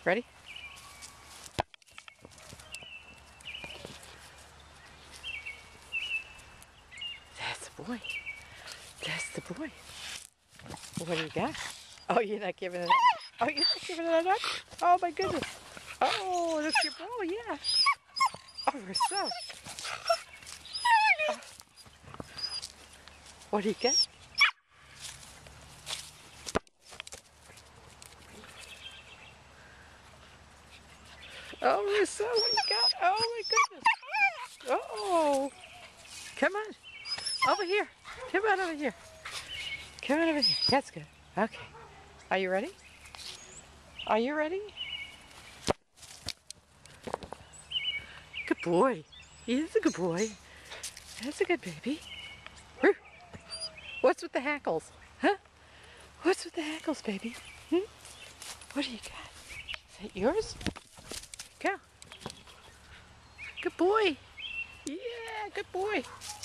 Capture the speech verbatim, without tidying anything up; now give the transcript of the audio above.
Ready? That's the boy. That's the boy. What do you got? Oh, you're not giving it up? Oh, you're not giving it up? Oh, my goodness. Oh, that's your ball, yeah. Oh, Rousseau. Oh. What do you get? Oh, Rousseau, what do you got? Oh, my goodness. Oh, come on. Over here. Come on over here. Come on over here. That's good. Okay. Are you ready? Are you ready? Good boy. He's a good boy. That's a good baby. What's with the hackles? Huh? What's with the hackles, baby? Hmm? What do you got? Is that yours? Go. Good boy. Yeah, good boy.